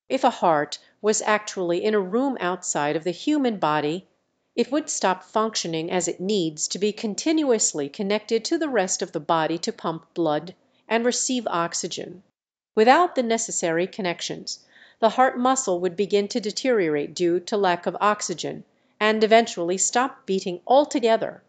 If a heart was actually in a room outside of the human body, it would stop functioning as it needs to be continuously connected to the rest of the body to pump blood and receive oxygen. Without the necessary connections, the heart muscle would begin to deteriorate due to lack of oxygen, and eventually stop beating altogether,